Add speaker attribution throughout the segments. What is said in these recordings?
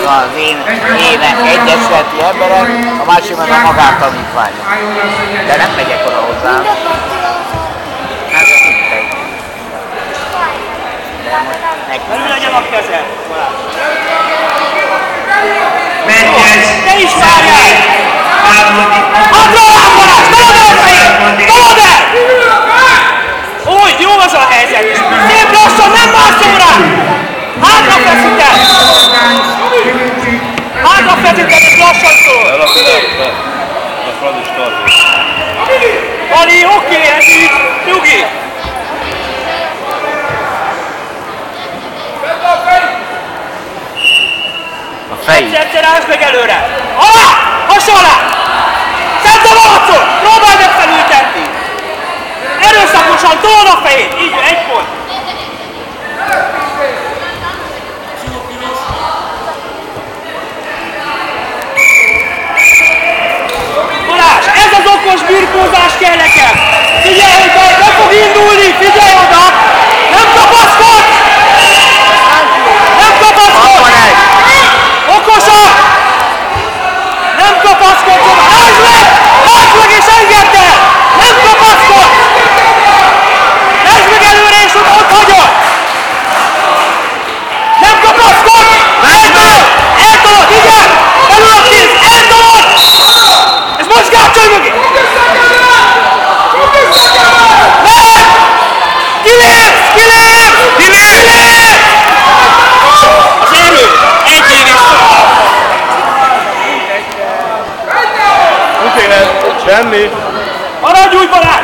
Speaker 1: az ének egyesületi emberek, a másik meg a magántanítványok. De nem megyek oda hozzá. Hát mindegy.
Speaker 2: Belül legyen a keze!
Speaker 3: Te is várjál!
Speaker 2: Adról Balázs! Tolod el! Úgy, jó az a helyzet! Szép lassan, nem mászom rá! Hátra feszíted! Hátra feszíted, és lassan szól! Ali, oké, ez így! Nyugi! Egyszer állsz meg előre! Alá! Hassa alá! Tedd a arcot! Próbáld meg felültetni! Erőszakosan tolod a fejét! Így, egy pont! Balázs, ez az okos birkózás kell nekem! Figyelj, hogy be fog indulni! Figyelj oda! Nem kapaszkodj! Nem kapaszkodj! Okosan! Nem kapaszkodj! Házd meg! Házd meg és engedd el! Nem kapaszkodj! Házd meg előre és ott hagyod! Nem kapaszkodj! Eltolod! Eltolod! Igen! Belül a kéz! Eltolod! És most gácsolj mögé! Meg! Kilépsz! Kilépsz! Kilépsz! Az erő! Egy év is szól!
Speaker 3: Semmi.
Speaker 2: Maradj úgy, Balázs!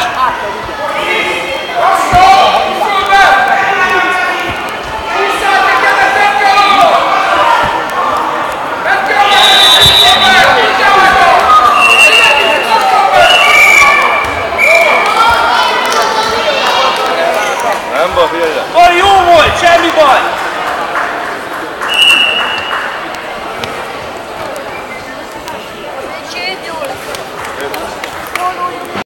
Speaker 3: Nem baj, figyelj!
Speaker 2: Baj, jó volt, semmi baj!